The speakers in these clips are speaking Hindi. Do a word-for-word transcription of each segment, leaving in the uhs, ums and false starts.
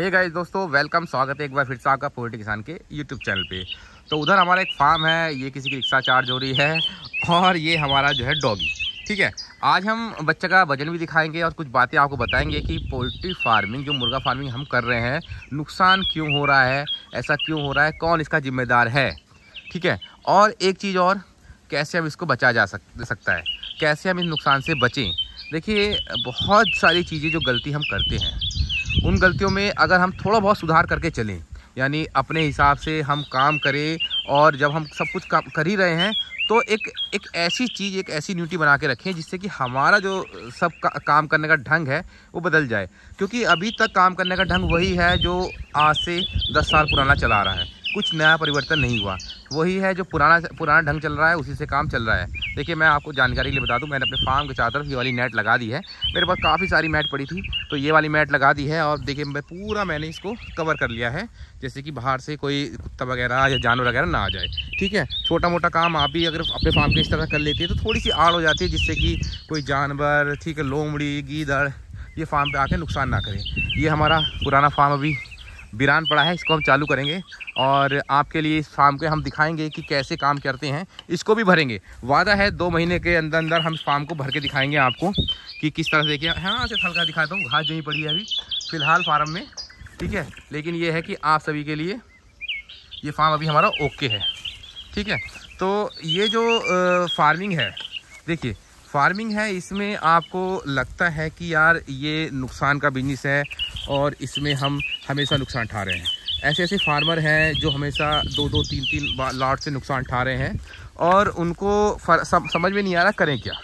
हे गाइस दोस्तों, वेलकम, स्वागत है एक बार फिर से आपका पोल्ट्री किसान के यूट्यूब चैनल पे। तो उधर हमारा एक फार्म है, ये किसी की रिक्शा चार्ज हो रही है और ये हमारा जो है डॉगी। ठीक है, आज हम बच्चे का वजन भी दिखाएंगे और कुछ बातें आपको बताएंगे कि पोल्ट्री फार्मिंग, जो मुर्गा फार्मिंग हम कर रहे हैं, नुकसान क्यों हो रहा है, ऐसा क्यों हो रहा है, कौन इसका जिम्मेदार है। ठीक है, और एक चीज़ और, कैसे हम इसको बचा जा सक, सकता है, कैसे हम इस नुकसान से बचें। देखिए, बहुत सारी चीज़ें जो गलती हम करते हैं, उन गलतियों में अगर हम थोड़ा बहुत सुधार करके चलें, यानी अपने हिसाब से हम काम करें, और जब हम सब कुछ काम कर ही रहे हैं तो एक एक ऐसी चीज़, एक ऐसी न्यूटी बना के रखें जिससे कि हमारा जो सब का, काम करने का ढंग है वो बदल जाए। क्योंकि अभी तक काम करने का ढंग वही है जो आज से दस साल पुराना चला रहा है, कुछ नया परिवर्तन नहीं हुआ, वही है जो पुराना पुराना ढंग चल रहा है, उसी से काम चल रहा है। देखिए, मैं आपको जानकारी के लिए बता दूं, मैंने अपने फार्म के चारों तरफ ये वाली नेट लगा दी है। मेरे पास काफ़ी सारी मैट पड़ी थी, तो ये वाली मैट लगा दी है और देखिए मैं पूरा मैंने इसको कवर कर लिया है, जैसे कि बाहर से कोई कुत्ता वगैरह या जानवर वगैरह ना आ जाए। ठीक है, छोटा मोटा काम आप भी अगर अपने फार्म के इस तरह कर लेते हैं तो थोड़ी सी आड़ हो जाती है, जिससे कि कोई जानवर, ठीक है, लोमड़ी, गीदड़, ये फार्म पे आके नुकसान ना करें। ये हमारा पुराना फार्म अभी वीरान पड़ा है, इसको हम चालू करेंगे और आपके लिए इस फार्म के हम दिखाएंगे कि कैसे काम करते हैं। इसको भी भरेंगे, वादा है दो महीने के अंदर अंदर हम इस फार्म को भर के दिखाएंगे आपको कि किस तरह से। देखिए, हाँ, सिर्फ हल्का दिखाता हूँ, घास जमी पड़ी है अभी फ़िलहाल फार्म में। ठीक है, लेकिन ये है कि आप सभी के लिए ये फार्म अभी हमारा ओके है। ठीक है, तो ये जो आ, फार्मिंग है, देखिए फार्मिंग है, इसमें आपको लगता है कि यार ये नुकसान का बिजनेस है और इसमें हम हमेशा नुकसान उठा रहे हैं। ऐसे ऐसे फार्मर हैं जो हमेशा दो दो तीन तीन लॉट से नुकसान उठा रहे हैं और उनको सम, समझ में नहीं आ रहा करें क्या।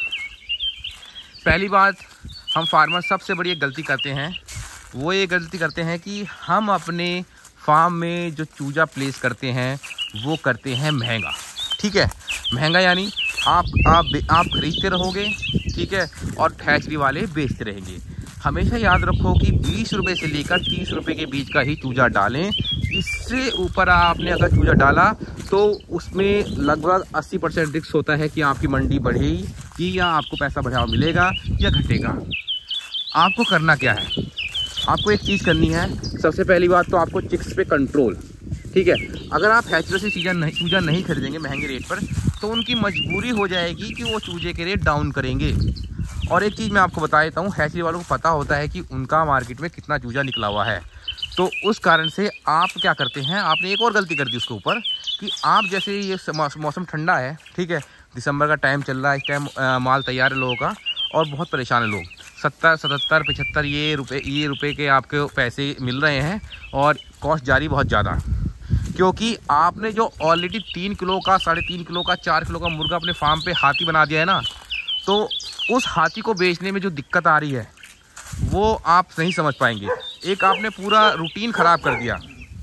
पहली बात, हम फार्मर सबसे बड़ी एक गलती करते हैं, वो ये गलती करते हैं कि हम अपने फार्म में जो चूजा प्लेस करते हैं वो करते हैं महंगा। ठीक है, महंगा यानी आप आप आप खरीदते रहोगे, ठीक है, और हैचरी वाले बेचते रहेंगे। हमेशा याद रखो कि बीस रुपए से लेकर तीस रुपए के बीच का ही चूजा डालें। इससे ऊपर आपने अगर चूजा डाला तो उसमें लगभग अस्सी परसेंट रिस्क होता है कि आपकी मंडी बढ़ेगी या आपको पैसा बढ़ावा मिलेगा या घटेगा। आपको करना क्या है, आपको एक चीज़ करनी है। सबसे पहली बात तो आपको चिक्स पे कंट्रोल। ठीक है, अगर आप हैचरी से चूजा नहीं चूजा नहीं खरीदेंगे महंगे रेट पर, तो उनकी मजबूरी हो जाएगी कि वो चूजे के रेट डाउन करेंगे। और एक चीज़ मैं आपको बता देता हूँ, हैचरी वालों को पता होता है कि उनका मार्केट में कितना चूजा निकला हुआ है, तो उस कारण से आप क्या करते हैं, आपने एक और गलती कर दी उसके ऊपर कि आप, जैसे ये मौसम ठंडा है, ठीक है, दिसंबर का टाइम चल रहा है, इस टाइम माल तैयार है लोगों का और बहुत परेशान है लोग। सत्तर सतहत्तर पचहत्तर ये रुपये ये रुपये के आपके पैसे मिल रहे हैं और कॉस्ट जारी बहुत ज़्यादा, क्योंकि आपने जो ऑलरेडी तीन किलो का, साढ़े तीन किलो का, चार किलो का मुर्गा अपने फार्म पे हाथी बना दिया है ना, तो उस हाथी को बेचने में जो दिक्कत आ रही है वो आप नहीं समझ पाएंगे। एक आपने पूरा रूटीन ख़राब कर दिया।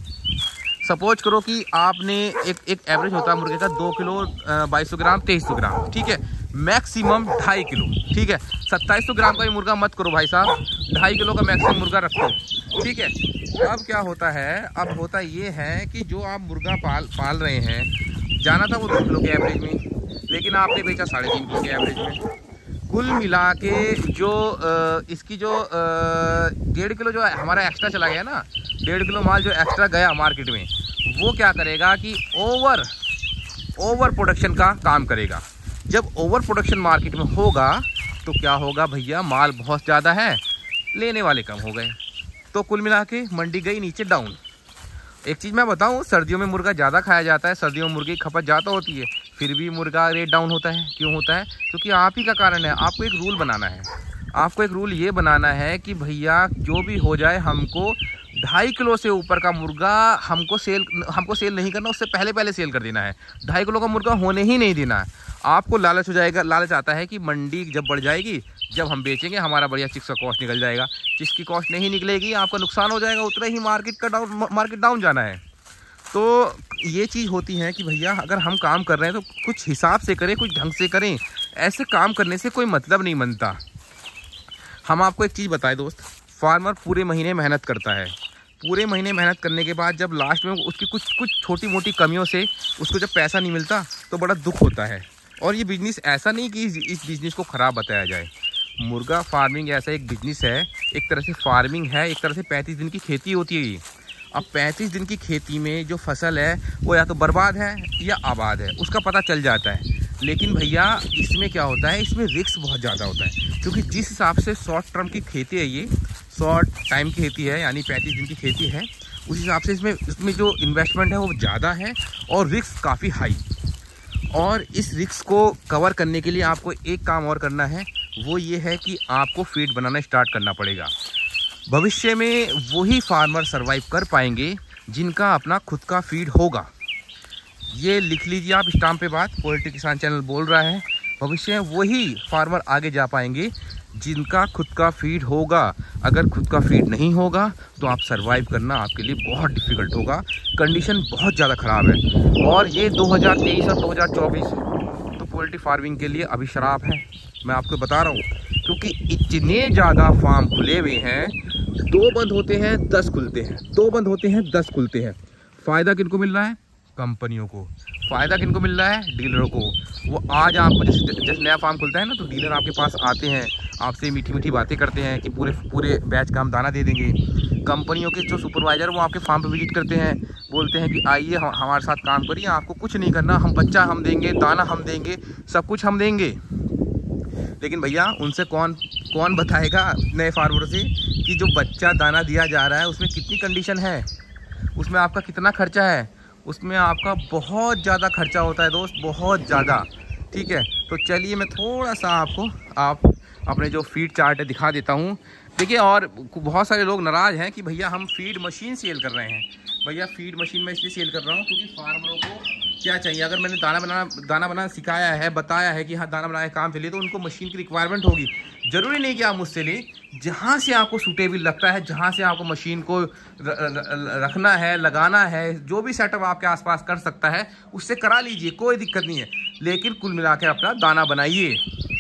सपोज करो कि आपने एक एक एवरेज होता है मुर्गे का दो किलो बाईस सौ ग्राम तेईस सौ ग्राम, ठीक है, मैक्सिमम ढाई किलो, ठीक है, सत्ताईस सौ ग्राम का भी मुर्गा मत करो भाई साहब, ढाई किलो का मैक्सिमम मुर्गा रखो। ठीक है, अब क्या होता है, अब होता ये है कि जो आप मुर्गा पाल पाल रहे हैं, जाना था वो दो किलो के एवरेज में, लेकिन आपने बेचा साढ़े तीन किलो के एवरेज में। कुल मिला के जो आ, इसकी जो डेढ़ किलो जो हमारा एक्स्ट्रा चला गया ना, डेढ़ किलो माल जो एक्स्ट्रा गया मार्केट में, वो क्या करेगा कि ओवर ओवर प्रोडक्शन का काम करेगा। जब ओवर प्रोडक्शन मार्केट में होगा तो क्या होगा भैया, माल बहुत ज़्यादा है, लेने वाले कम हो गए, तो कुल मिला के मंडी गई नीचे डाउन। एक चीज़ मैं बताऊं, सर्दियों में मुर्गा ज़्यादा खाया जाता है, सर्दियों में मुर्गे की खपत ज़्यादा होती है, फिर भी मुर्गा रेट डाउन होता है। क्यों होता है? क्योंकि आप ही का कारण है। आपको एक रूल बनाना है, आपको एक रूल ये बनाना है कि भैया जो भी हो जाए, हमको ढाई किलो से ऊपर का मुर्गा हमको सेल हमको सेल नहीं करना, उससे पहले पहले सेल कर देना है। ढाई किलो का मुर्गा होने ही नहीं देना है। आपको लालच हो जाएगा, लालच आता है कि मंडी जब बढ़ जाएगी, जब हम बेचेंगे हमारा बढ़िया चिक्स का कॉस्ट निकल जाएगा। चिक्स की कॉस्ट नहीं निकलेगी, आपका नुकसान हो जाएगा, उतना ही मार्केट का डाउन मार्केट डाउन जाना है। तो ये चीज़ होती है कि भैया अगर हम काम कर रहे हैं तो कुछ हिसाब से करें, कुछ ढंग से करें। ऐसे काम करने से कोई मतलब नहीं बनता। हम आपको एक चीज़ बताएं दोस्त, फार्मर पूरे महीने मेहनत करता है, पूरे महीने मेहनत करने के बाद जब लास्ट में उसकी कुछ कुछ छोटी मोटी कमियों से उसको जब पैसा नहीं मिलता तो बड़ा दुख होता है। और ये बिजनेस ऐसा नहीं कि इस बिजनेस को ख़राब बताया जाए, मुर्गा फार्मिंग ऐसा एक बिजनेस है, एक तरह से फार्मिंग है, एक तरह से पैंतीस दिन की खेती होती है ये। अब पैंतीस दिन की खेती में जो फसल है वो या तो बर्बाद है या आबाद है, उसका पता चल जाता है। लेकिन भैया इसमें क्या होता है, इसमें रिस्क बहुत ज़्यादा होता है, क्योंकि जिस हिसाब से शॉर्ट टर्म की खेती है, ये शॉर्ट टाइम की खेती है, यानी पैंतीस दिन की खेती है, उस हिसाब से इसमें इसमें जो इन्वेस्टमेंट है वो ज़्यादा है और रिस्क काफ़ी हाई। और इस रिस्क को कवर करने के लिए आपको एक काम और करना है, वो ये है कि आपको फीड बनाना स्टार्ट करना पड़ेगा। भविष्य में वही फार्मर सरवाइव कर पाएंगे जिनका अपना खुद का फीड होगा। ये लिख लीजिए आप स्टाम्प पे बात, पोल्ट्री किसान चैनल बोल रहा है, भविष्य में वही फार्मर आगे जा पाएंगे जिनका खुद का फीड होगा। अगर खुद का फीड नहीं होगा तो आप सरवाइव करना आपके लिए बहुत डिफ़िकल्ट होगा, कंडीशन बहुत ज़्यादा ख़राब है। और ये दो हज़ार तेईस और दो हज़ार चौबीस तो पोल्ट्री फार्मिंग के लिए अभी शराब है, मैं आपको बता रहा हूँ, क्योंकि इतने ज़्यादा फार्म खुले हुए हैं, दो बंद होते हैं दस खुलते हैं, दो बंद होते हैं दस खुलते हैं। फ़ायदा किनको मिल रहा है? कंपनियों को। फ़ायदा किनको मिल रहा है? डीलरों को। वो आज आपको जैसे जैसे नया फार्म खुलता है ना, तो डीलर आपके पास आते हैं, आपसे मीठी मीठी बातें करते हैं कि पूरे पूरे बैच का हम दाना दे देंगे। कंपनियों के जो सुपरवाइज़र वो आपके फार्म पे विजिट करते हैं, बोलते हैं कि आइए हमारे साथ काम करिए, आपको कुछ नहीं करना, हम बच्चा हम देंगे, दाना हम देंगे, सब कुछ हम देंगे। लेकिन भैया उनसे कौन कौन बताएगा नए फार्मर से कि जो बच्चा दाना दिया जा रहा है उसमें कितनी कंडीशन है, उसमें आपका कितना खर्चा है, उसमें आपका बहुत ज़्यादा खर्चा होता है दोस्त, बहुत ज़्यादा। ठीक है, तो चलिए मैं थोड़ा सा आपको आप अपने जो फीड चार्ट है दिखा देता हूँ। देखिए, और बहुत सारे लोग नाराज़ हैं कि भैया हम फीड मशीन सेल कर रहे हैं। भैया फीड मशीन मैं इसलिए सेल कर रहा हूँ क्योंकि फार्मरों को क्या चाहिए, अगर मैंने दाना बनाना दाना बनाना सिखाया है, बताया है कि हाँ दाना बनाने काम चलिए, तो उनको मशीन की रिक्वायरमेंट होगी। ज़रूरी नहीं कि आप मुझसे लें, जहाँ से आपको सूटेबल लगता है, जहाँ से आपको मशीन को रखना है, लगाना है, जो भी सेटअप आपके आसपास कर सकता है उससे करा लीजिए, कोई दिक्कत नहीं है। लेकिन कुल मिला के अपना दाना बनाइए।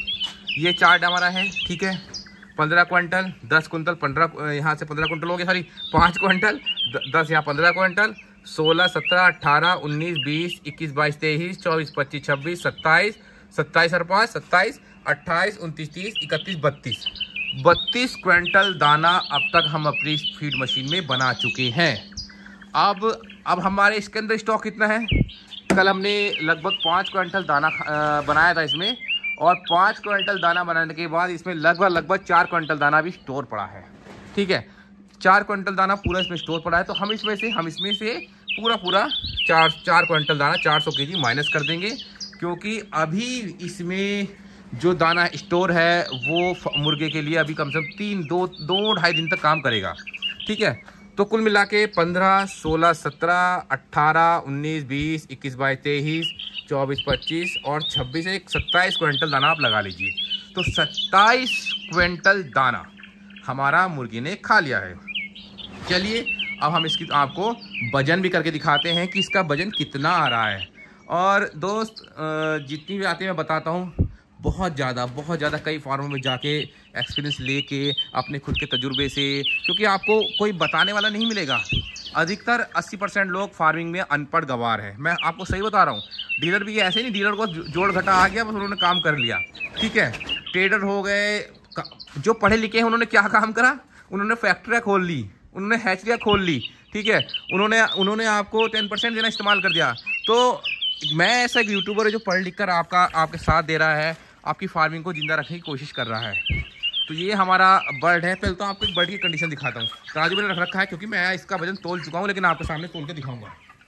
ये चार्ट हमारा है, ठीक है, पंद्रह क्विंटल, दस कुंटल, पंद्रह यहाँ से पंद्रह कुंटल हो गया, सॉरी पाँच क्विंटल, दस यहाँ पंद्रह क्विंटल, सोलह सत्रह अट्ठारह उन्नीस बीस इक्कीस बाईस तेईस चौबीस पच्चीस छब्बीस सत्ताईस सत्ताईस और पाँच सत्ताईस अट्ठाईस उनतीस तीस इकतीस बत्तीस बत्तीस क्विंटल दाना अब तक हम अपनी फीड मशीन में बना चुके हैं। अब अब हमारे इसके अंदर स्टॉक कितना है? कल हमने लगभग पाँच क्विंटल दाना बनाया था इसमें, और पाँच क्विंटल दाना बनाने के बाद इसमें लगभग लगभग चार क्विंटल दाना भी स्टोर पड़ा है। ठीक है, चार क्विंटल दाना पूरा इसमें स्टोर पड़ा है, तो हम इसमें से हम इसमें से पूरा पूरा चार चार क्विंटल दाना चार सौ के जी माइनस कर देंगे, क्योंकि अभी इसमें जो दाना स्टोर है वो मुर्गे के लिए अभी कम से कम तीन दो दो ढाई दिन तक काम करेगा। ठीक है, तो कुल मिला के पंद्रह सोलह सत्रह अट्ठारह उन्नीस बीस इक्कीस बाईस तेईस चौबीस पच्चीस और छब्बीस एक सत्ताईस क्विंटल दाना आप लगा लीजिए। तो सत्ताईस क्विंटल दाना हमारा मुर्गी ने खा लिया है। चलिए अब हम इसकी आपको वजन भी करके दिखाते हैं कि इसका वजन कितना आ रहा है। और दोस्त जितनी भी आती है मैं बताता हूँ, बहुत ज़्यादा बहुत ज़्यादा कई फार्मों में जाके एक्सपीरियंस लेके अपने खुद के तजुर्बे से, क्योंकि आपको कोई बताने वाला नहीं मिलेगा। अधिकतर अस्सी परसेंट लोग फार्मिंग में अनपढ़ गवार है, मैं आपको सही बता रहा हूँ। डीलर भी ऐसे नहीं, डीलर को जोड़ घटा आ गया बस उन्होंने काम कर लिया। ठीक है, ट्रेडर हो गए, जो पढ़े लिखे हैं उन्होंने क्या काम करा, उन्होंने फैक्ट्रियाँ खोल ली, उन्होंने हैचरियाँ खोल ली। ठीक है, उन्होंने उन्होंने आपको टेन परसेंट देना इस्तेमाल कर दिया। तो मैं ऐसा एक यूट्यूबर है जो पढ़ लिख कर आपका आपके साथ दे रहा है, आपकी फार्मिंग को जिंदा रखने की कोशिश कर रहा है। तो ये हमारा बर्ड है। पहले तो आपको एक बर्ड की कंडीशन दिखाता हूँ। तराजू मैंने रख रखा है क्योंकि मैं इसका वजन तोल चुका हूँ, लेकिन आपके सामने तोल के दिखाऊंगा।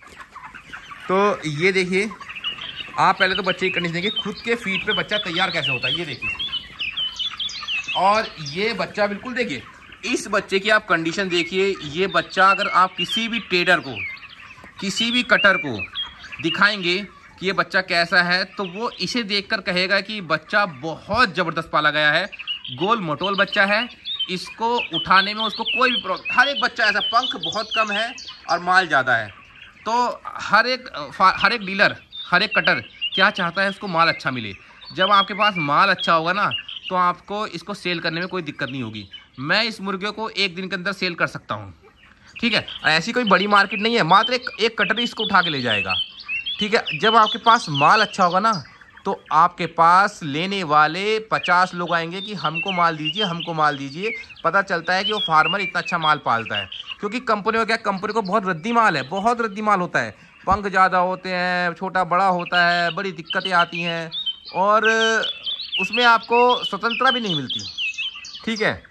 तो ये देखिए, आप पहले तो बच्चे की कंडीशन देखिए, खुद के फीट पे बच्चा तैयार कैसे होता है, ये देखिए। और ये बच्चा बिल्कुल देखिए, इस बच्चे की आप कंडीशन देखिए। ये बच्चा अगर आप किसी भी ट्रेडर को, किसी भी कटर को दिखाएंगे कि ये बच्चा कैसा है, तो वो इसे देखकर कहेगा कि बच्चा बहुत ज़बरदस्त पाला गया है, गोल मोटोल बच्चा है, इसको उठाने में उसको कोई भी प्रॉब्लम। हर एक बच्चा ऐसा, पंख बहुत कम है और माल ज़्यादा है। तो हर एक हर एक डीलर, हर एक कटर क्या चाहता है, उसको माल अच्छा मिले। जब आपके पास माल अच्छा होगा ना, तो आपको इसको सेल करने में कोई दिक्कत नहीं होगी। मैं इस मुर्गे को एक दिन के अंदर सेल कर सकता हूँ। ठीक है, ऐसी कोई बड़ी मार्केट नहीं है, मात्र एक एक कटर इसको उठा के ले जाएगा। ठीक है, जब आपके पास माल अच्छा होगा ना, तो आपके पास लेने वाले पचास लोग आएंगे कि हमको माल दीजिए, हमको माल दीजिए। पता चलता है कि वो फार्मर इतना अच्छा माल पालता है, क्योंकि कंपनी को क्या, कंपनी को बहुत रद्दी माल है, बहुत रद्दी माल होता है, पंख ज़्यादा होते हैं, छोटा बड़ा होता है, बड़ी दिक्कतें आती हैं और उसमें आपको स्वतंत्रता भी नहीं मिलती। ठीक है,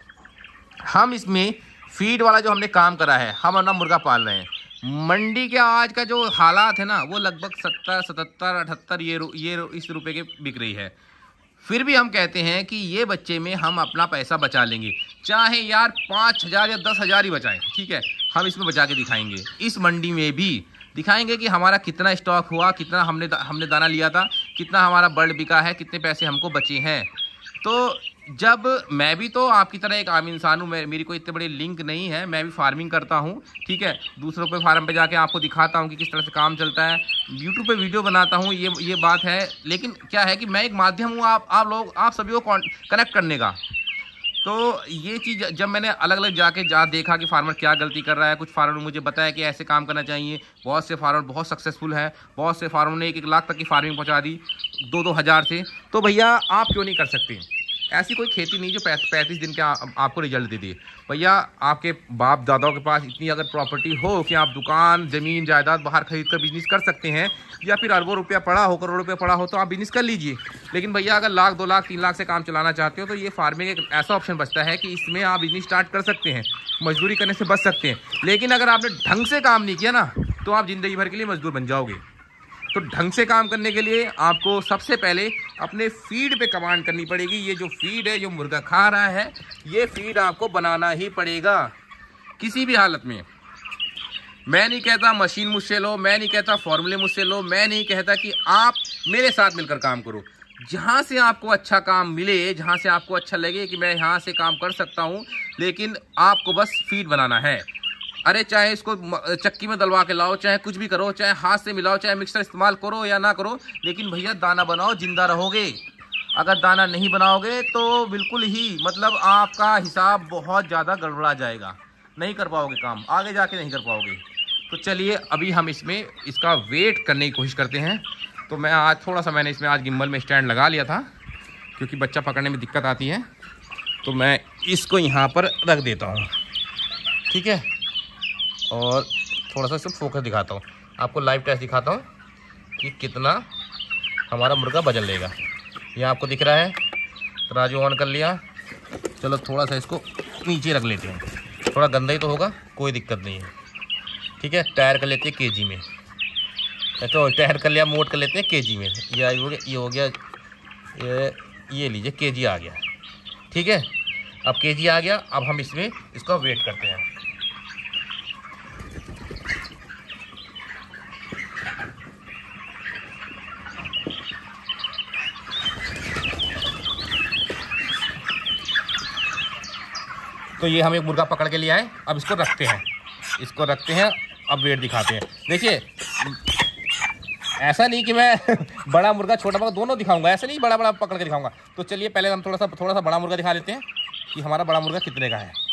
हम इसमें फीड वाला जो हमने काम करा है, हम अपना मुर्गा पाल रहे हैं। मंडी के आज का जो हालात है ना, वो लगभग सत्तर सतहत्तर अठहत्तर ये ये इस रुपए के बिक रही है। फिर भी हम कहते हैं कि ये बच्चे में हम अपना पैसा बचा लेंगे, चाहे यार पाँच हज़ार या दस हज़ार ही बचाएं। ठीक है, हम इसमें बचा के दिखाएंगे, इस मंडी में भी दिखाएंगे कि हमारा कितना स्टॉक हुआ, कितना हमने हमने दाना लिया था, कितना हमारा बर्ड बिका है, कितने पैसे हमको बचे हैं। तो जब मैं भी तो आपकी तरह एक आम इंसान हूँ, मैं मेरी कोई इतने बड़े लिंक नहीं है, मैं भी फार्मिंग करता हूँ। ठीक है, दूसरों पे फार्म पे जाके आपको दिखाता हूँ कि किस तरह से काम चलता है, यूट्यूब पे वीडियो बनाता हूँ, ये ये बात है। लेकिन क्या है कि मैं एक माध्यम हूँ आप आप लोग आप सभी को कनेक्ट करने का। तो ये चीज़ जब मैंने अलग अलग जाके जा देखा कि फार्मर क्या गलती कर रहा है, कुछ फार्मर ने मुझे बताया कि ऐसे काम करना चाहिए। बहुत से फार्मर बहुत सक्सेसफुल है, बहुत से फार्मर ने एक एक लाख तक की फार्मिंग पहुंचा दी, दो दो हज़ार से। तो भैया आप क्यों नहीं कर सकते? ऐसी कोई खेती नहीं जो पैंतीस दिन के आ, आपको रिजल्ट दे दे। भैया आपके बाप दादाओं के पास इतनी अगर प्रॉपर्टी हो कि आप दुकान ज़मीन जायदाद बाहर खरीद कर बिजनेस कर सकते हैं, या फिर अरबों रुपया पड़ा हो, करोड़ रुपया पड़ा हो, तो आप बिजनेस कर लीजिए। लेकिन भैया अगर लाख दो लाख तीन लाख से काम चलाना चाहते हो तो ये फार्मिंग एक ऐसा ऑप्शन बचता है कि इसमें आप बिजनेस स्टार्ट कर सकते हैं, मजदूरी करने से बच सकते हैं। लेकिन अगर आपने ढंग से काम नहीं किया ना, तो आप ज़िंदगी भर के लिए मजदूर बन जाओगे। तो ढंग से काम करने के लिए आपको सबसे पहले अपने फीड पे कमांड करनी पड़ेगी। ये जो फीड है, जो मुर्गा खा रहा है, ये फीड आपको बनाना ही पड़ेगा किसी भी हालत में। मैं नहीं कहता मशीन मुझसे लो, मैं नहीं कहता फॉर्मूले मुझसे लो, मैं नहीं कहता कि आप मेरे साथ मिलकर काम करो। जहाँ से आपको अच्छा काम मिले, जहाँ से आपको अच्छा लगे कि मैं यहाँ से काम कर सकता हूँ, लेकिन आपको बस फीड बनाना है। अरे चाहे इसको चक्की में दलवा के लाओ, चाहे कुछ भी करो, चाहे हाथ से मिलाओ, चाहे मिक्सर इस्तेमाल करो या ना करो, लेकिन भैया दाना बनाओ, जिंदा रहोगे। अगर दाना नहीं बनाओगे तो बिल्कुल ही मतलब आपका हिसाब बहुत ज़्यादा गड़बड़ा जाएगा, नहीं कर पाओगे काम, आगे जाके नहीं कर पाओगे। तो चलिए अभी हम इसमें इसका वेट करने की कोशिश करते हैं। तो मैं आज थोड़ा सा मैंने इसमें आज गिम्बल में स्टैंड लगा लिया था, क्योंकि बच्चा पकड़ने में दिक्कत आती है। तो मैं इसको यहाँ पर रख देता हूँ, ठीक है, और थोड़ा सा सिर्फ फोकस दिखाता हूँ आपको, लाइव टेस्ट दिखाता हूँ कि कितना हमारा मुर्गा वजन लेगा। ये आपको दिख रहा है, तराजू ऑन कर लिया। चलो थोड़ा सा इसको नीचे रख लेते हैं, थोड़ा गंदा ही तो होगा, कोई दिक्कत नहीं है। ठीक है, टायर कर लेते हैं केजी में, तो टायर कर लिया, मोट कर लेते हैं केजी में। ये हो गया, ये हो गया, ये ये लीजिए केजी आ गया। ठीक है, अब केजी आ गया, अब हम इसमें इसका वेट करते हैं। तो ये हम एक मुर्गा पकड़ के लिया है, अब इसको रखते हैं, इसको रखते हैं, अब वेट दिखाते हैं। देखिए ऐसा नहीं कि मैं बड़ा मुर्गा छोटा मुर्गा दोनों दिखाऊंगा, ऐसा नहीं बड़ा बड़ा पकड़ के दिखाऊंगा। तो चलिए पहले हम थोड़ा सा थोड़ा सा बड़ा मुर्गा दिखा लेते हैं कि हमारा बड़ा मुर्गा कितने का है।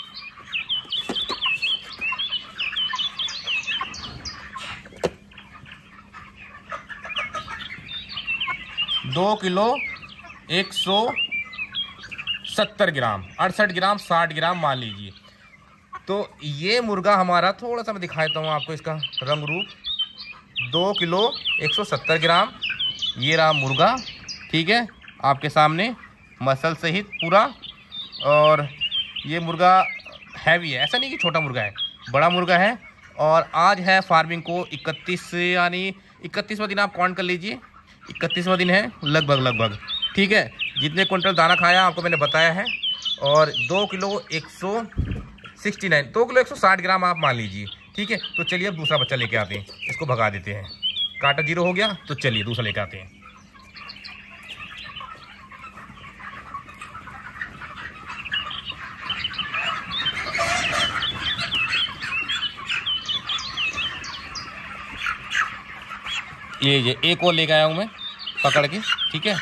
दो किलो एक सौ सत्तर ग्राम, अड़सठ ग्राम, साठ ग्राम मान लीजिए। तो ये मुर्गा हमारा, थोड़ा सा मैं दिखा देता हूँ आपको इसका रंग रूप। दो किलो एक सौ सत्तर ग्राम ये रहा मुर्गा। ठीक है, आपके सामने मसल सहित पूरा। और ये मुर्गा हैवी है, ऐसा नहीं कि छोटा मुर्गा है, बड़ा मुर्गा है। और आज है फार्मिंग को इकतीस, यानी इकतीसवां दिन आप काउंट कर लीजिए, इकतीसवां दिन है लगभग लगभग। ठीक है, जितने क्विंटल दाना खाया आपको मैंने बताया है। और दो किलो एक सौ सिक्सटी नाइन दो किलो एक सौ साठ ग्राम आप मान लीजिए। ठीक है, तो चलिए अब दूसरा बच्चा लेके आते हैं, इसको भगा देते हैं। काटा जीरो हो गया, तो चलिए दूसरा लेके आते हैं। ये ये एक और लेके आया हूँ मैं पकड़ के। ठीक है,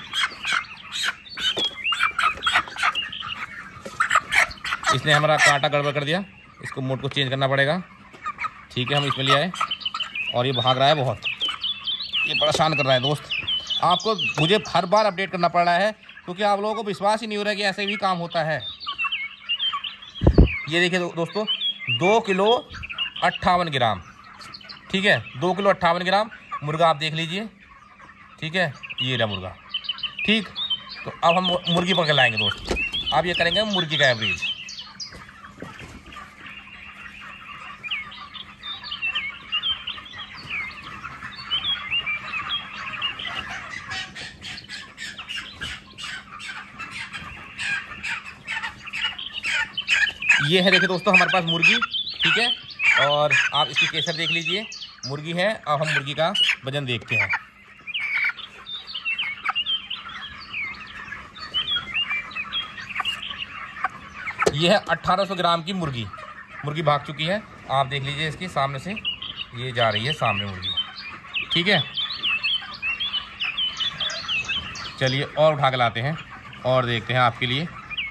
इसने हमारा कांटा गड़बड़ कर दिया, इसको मोड को चेंज करना पड़ेगा। ठीक है, हम इसमें ले आए और ये भाग रहा है बहुत, ये परेशान कर रहा है दोस्त। आपको मुझे हर बार अपडेट करना पड़ रहा है क्योंकि आप लोगों को विश्वास ही नहीं हो रहा है कि ऐसे भी काम होता है। ये देखिए दो, दोस्तों दो किलो अट्ठावन ग्राम, ठीक है, दो किलो अट्ठावन ग्राम मुर्गा आप देख लीजिए, ठीक है, ये रहा मुर्गा। ठीक, तो अब हम मुर्गी पकड़ लाएंगे दोस्त। अब ये करेंगे मुर्गी का एवरेज। ये है देखिए दोस्तों हमारे पास मुर्गी, ठीक है, और आप इसकी केसर देख लीजिए, मुर्गी है। अब हम मुर्गी का वजन देखते हैं। ये है अठारह सौ ग्राम की मुर्गी। मुर्गी भाग चुकी है, आप देख लीजिए इसके सामने से ये जा रही है सामने मुर्गी, ठीक है। चलिए और उठा के लाते हैं और देखते हैं आपके लिए।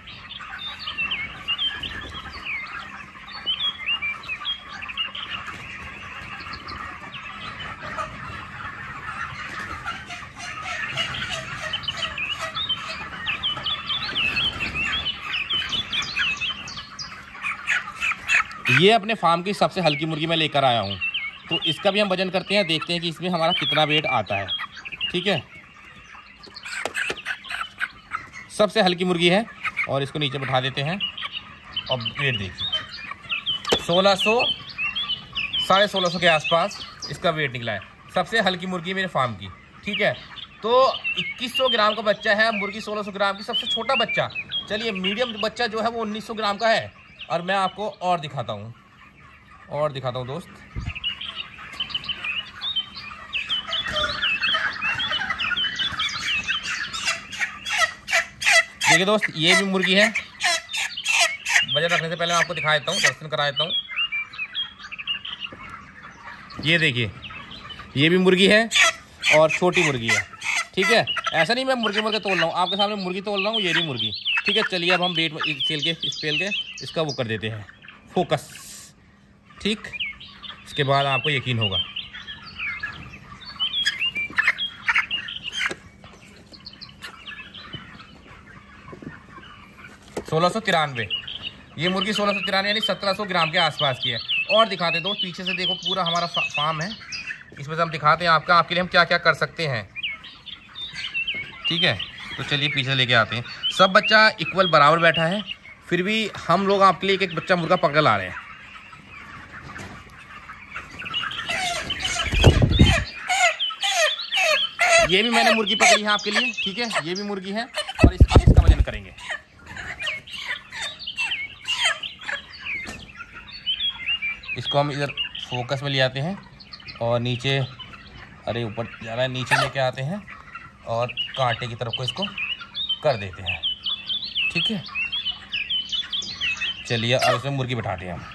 ये अपने फार्म की सबसे हल्की मुर्गी मैं लेकर आया हूँ, तो इसका भी हम वजन करते हैं, देखते हैं कि इसमें हमारा कितना वेट आता है, ठीक है। सबसे हल्की मुर्गी है और इसको नीचे बैठा देते हैं और वेट देखिए सोलह सौ साढ़े सोलह सौ के आसपास इसका वेट निकला है। सबसे हल्की मुर्गी मेरे फार्म की, ठीक है। तो इक्कीस सौ ग्राम का बच्चा है, मुर्गी सोलह सौ ग्राम की। सबसे छोटा बच्चा, चलिए मीडियम बच्चा जो है वो उन्नीस सौ ग्राम का है। और मैं आपको और दिखाता हूँ और दिखाता हूँ दोस्त। देखिए दोस्त ये भी मुर्गी है। वजन रखने से पहले मैं आपको दिखा देता हूँ, दर्शन करा देता हूँ। ये देखिए ये भी मुर्गी है और छोटी मुर्गी है, ठीक है। ऐसा नहीं मैं मुर्गी मुर्गे तोल रहा हूँ, आपके सामने मुर्गी तोल रहा हूँ, ये भी मुर्गी, ठीक है। चलिए अब हम वेट सेल के इस पेल के इसका वो कर देते हैं फोकस, ठीक। इसके बाद आपको यकीन होगा। सोलह सौ तिरानवे, ये मुर्गी सोलह सौ तिरानवे यानी सत्रह सौ ग्राम के आसपास की है। और दिखाते हैं दोस्त पीछे से, देखो पूरा हमारा फा, फार्म है। इसमें से हम दिखाते हैं आपका आपके लिए हम क्या क्या कर सकते हैं, ठीक है। तो चलिए पीछे लेके आते हैं। सब बच्चा इक्वल बराबर बैठा है, फिर भी हम लोग आपके लिए एक एक बच्चा मुर्गा पकड़ ला रहे हैं। ये भी मैंने मुर्गी पकड़ी है आपके लिए, ठीक है। ये भी मुर्गी है और इस, अब इसका वजन करेंगे। इसको हम इधर फोकस में ले आते हैं और नीचे, अरे ऊपर जा रहा है, नीचे लेके आते हैं और कांटे की तरफ को इसको कर देते हैं, ठीक है। चलिए अब इसमें मुर्गी बैठाते हैं हम।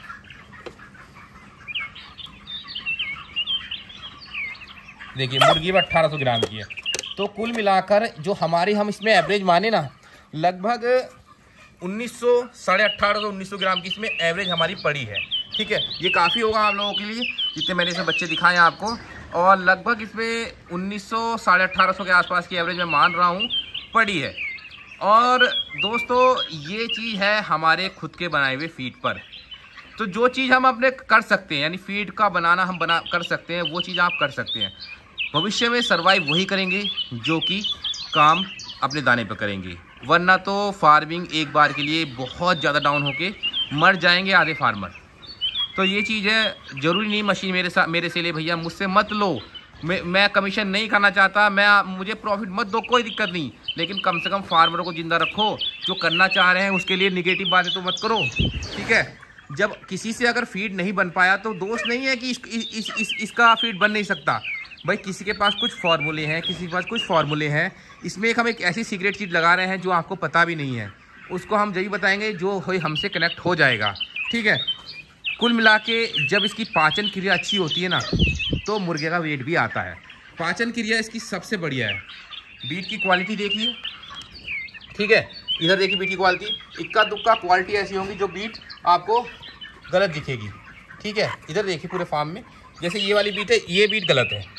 देखिए मुर्गी में अट्ठारह सौ ग्राम की है। तो कुल मिलाकर जो हमारी हम इसमें एवरेज माने ना, लगभग उन्नीस सौ साढ़े अट्ठारह सौ उन्नीस सौ ग्राम की इसमें एवरेज हमारी पड़ी है, ठीक है। ये काफ़ी होगा आप लोगों के लिए जितने मैंने इसमें बच्चे दिखाए हैं आपको। और लगभग इसमें उन्नीस सौ साढ़े अट्ठारह सौ के आसपास की एवरेज मैं मान रहा हूँ पड़ी है। और दोस्तों ये चीज़ है हमारे खुद के बनाए हुए फीड पर। तो जो चीज़ हम अपने कर सकते हैं, यानी फीड का बनाना हम बना कर सकते हैं, वो चीज़ आप कर सकते हैं। भविष्य में सर्वाइव वही करेंगे जो कि काम अपने दाने पर करेंगे, वरना तो फार्मिंग एक बार के लिए बहुत ज़्यादा डाउन होके मर जाएंगे आधे फार्मर। तो ये चीज़ है, ज़रूरी नहीं मशीन मेरे साथ मेरे से ले भैया, मुझसे मत लो। मैं मैं कमीशन नहीं करना चाहता, मैं मुझे प्रॉफिट मत दो, कोई दिक्कत नहीं, लेकिन कम से कम फार्मरों को ज़िंदा रखो। जो करना चाह रहे हैं उसके लिए निगेटिव बातें तो मत करो, ठीक है। जब किसी से अगर फीड नहीं बन पाया तो दोष नहीं है कि इस, इस, इस, इसका फीड बन नहीं सकता। भाई किसी के पास कुछ फार्मूले हैं, किसी के पास कुछ फार्मूले हैं। इसमें एक हम एक ऐसी सीक्रेट चीज़ लगा रहे हैं जो आपको पता भी नहीं है, उसको हम यही बताएंगे जो हमसे कनेक्ट हो जाएगा, ठीक है। कुल मिला के जब इसकी पाचन क्रिया अच्छी होती है ना, तो मुर्गे का वेट भी आता है। पाचन क्रिया इसकी सबसे बढ़िया है। बीट की क्वालिटी देखिए, ठीक है। इधर देखिए बीट की क्वालिटी, इक्का दुक्का क्वालिटी ऐसी होंगी जो बीट आपको गलत दिखेगी, ठीक है। इधर देखिए पूरे फार्म में, जैसे ये वाली बीट है, ये बीट गलत है,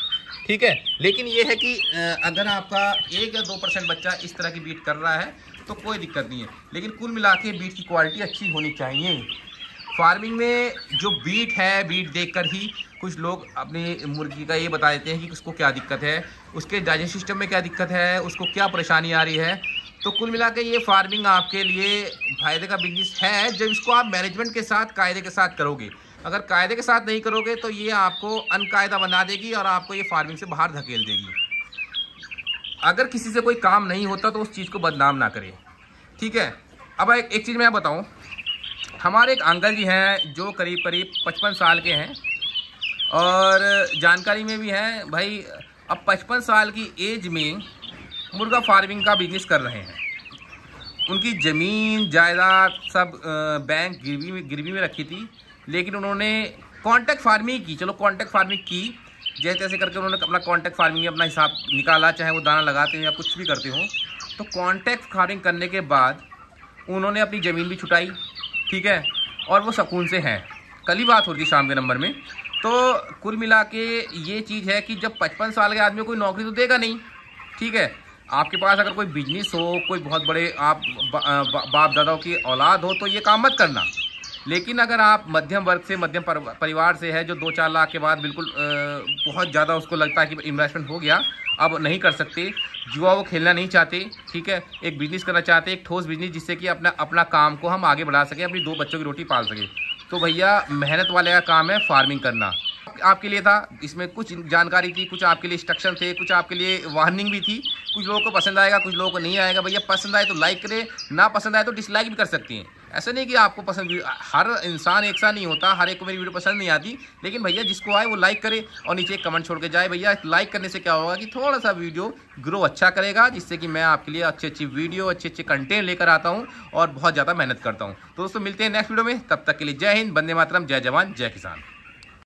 ठीक है। लेकिन ये है कि अगर आपका एक या दो परसेंट बच्चा इस तरह की बीट कर रहा है तो कोई दिक्कत नहीं है, लेकिन कुल मिला के बीट की क्वालिटी अच्छी होनी चाहिए। फार्मिंग में जो बीट है, बीट देखकर ही कुछ लोग अपनी मुर्गी का ये बता देते हैं कि उसको क्या दिक्कत है, उसके डाइजेस्ट सिस्टम में क्या दिक्कत है, उसको क्या परेशानी आ रही है। तो कुल मिला के ये फार्मिंग आपके लिए फ़ायदे का बिजनेस है जब इसको आप मैनेजमेंट के साथ, कायदे के साथ करोगे। अगर कायदे के साथ नहीं करोगे तो ये आपको अनकायदा बना देगी और आपको ये फार्मिंग से बाहर धकेल देगी। अगर किसी से कोई काम नहीं होता तो उस चीज़ को बदनाम ना करें, ठीक है। अब एक, एक चीज़ मैं बताऊं, हमारे एक अंकल जी हैं जो करीब करीब पचपन साल के हैं और जानकारी में भी हैं भाई। अब पचपन साल की एज में मुर्गा फार्मिंग का बिजनेस कर रहे हैं। उनकी ज़मीन जायदाद सब बैंक गिरवी में गिरवी में रखी थी, लेकिन उन्होंने कॉन्ट्रैक्ट फार्मिंग की। चलो कॉन्ट्रैक्ट फार्मिंग की, जैसे तैसे करके उन्होंने अपना कॉन्ट्रैक्ट फार्मिंग में अपना हिसाब निकाला, चाहे वो दाना लगाते हो या कुछ भी करते हो। तो कॉन्ट्रैक्ट फार्मिंग करने के बाद उन्होंने अपनी ज़मीन भी छुटाई, ठीक है, और वो सुकून से हैं। कल ही बात होती शाम के नंबर में। तो कुल मिला के ये चीज़ है कि जब पचपन साल के आदमी कोई नौकरी तो देगा नहीं, ठीक है। आपके पास अगर कोई बिजनेस हो, कोई बहुत बड़े आप बा, बा, बाप दादाओं की औलाद हो तो ये काम मत करना। लेकिन अगर आप मध्यम वर्ग से, मध्यम परिवार से है जो दो चार लाख के बाद बिल्कुल आ, बहुत ज़्यादा उसको लगता है कि इन्वेस्टमेंट हो गया, अब नहीं कर सकते, जुआ वो खेलना नहीं चाहते, ठीक है, एक बिजनेस करना चाहते, एक ठोस बिजनेस जिससे कि अपना अपना काम को हम आगे बढ़ा सकें, अपनी दो बच्चों की रोटी पाल सकें, तो भैया मेहनत वाले का काम है फार्मिंग करना। आपके लिए था, इसमें कुछ जानकारी थी, कुछ आपके लिए इंस्ट्रक्शन थे, कुछ आपके लिए वार्निंग भी थी। कुछ लोगों को पसंद आएगा, कुछ लोगों को नहीं आएगा। भैया पसंद आए तो लाइक करें, ना पसंद आए तो डिसलाइक भी कर सकती हैं। ऐसा नहीं कि आपको पसंद, हर इंसान एक सा नहीं होता, हर एक को मेरी वीडियो पसंद नहीं आती। लेकिन भैया जिसको आए वो लाइक करे और नीचे एक कमेंट छोड़ के जाए। भैया लाइक करने से क्या होगा कि थोड़ा सा वीडियो ग्रो अच्छा करेगा, जिससे कि मैं आपके लिए अच्छी अच्छी वीडियो, अच्छे अच्छे कंटेंट लेकर आता हूँ और बहुत ज़्यादा मेहनत करता हूँ। तो दोस्तों मिलते हैं नेक्स्ट वीडियो में, तब तक के लिए जय हिंद, वंदे मातरम, जय जवान, जय किसान।